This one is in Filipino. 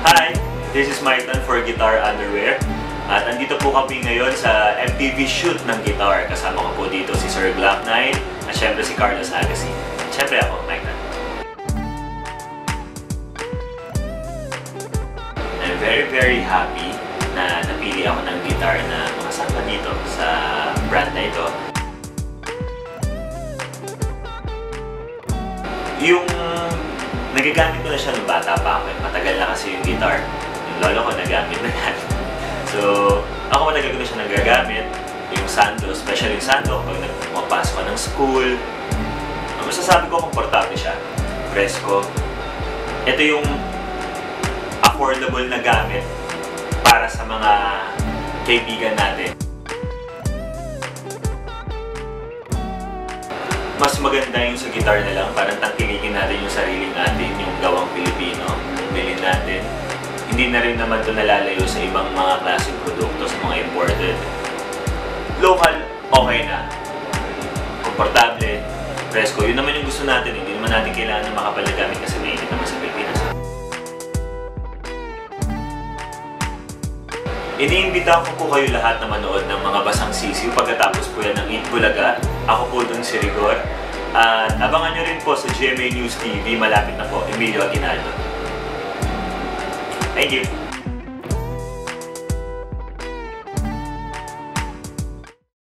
Hi! This is Maitan for Guitar Underwear. At andito po kami ngayon sa MTV shoot ng guitar. Kasama ko po dito si Sir Glock9 at syempre si Carlos Agassi. Syempre ako, Maitan. I'm very happy na napili ako ng guitar na makasama dito sa brand na ito. Yung nagagamit ko na siya nung bata pa ako. Matagal na kasi yung guitar. Yung lolo ko nagamit na yan. So, ako matagal ko na siya nagagamit. Yung sando, special yung sando, pag nagpapasok ko ng school. Masasabi ko, komportable siya. Presko. Ito yung affordable na gamit para sa mga kaibigan natin. Mas maganda yung sa guitar na lang, parang tangkilikin natin yung sariling natin, yung gawang Pilipino, bilhin natin. Hindi na rin naman ito nalalayo sa ibang mga klaseng produkto, sa mga imported. Local, okay na. Komportable, presko. Yun naman yung gusto natin, hindi naman natin kailangan ng makapal na gamit kasi mainit naman sa Pilipinas. Iniimbitahan ko po kayo lahat na manood ng mga Basang Sisiw pagkatapos po yan ng Eat Bulaga. Ako po dun si Rigor. At abangan nyo rin po sa GMA News TV, malapit na po, Emilio Aguinaldo. Thank you!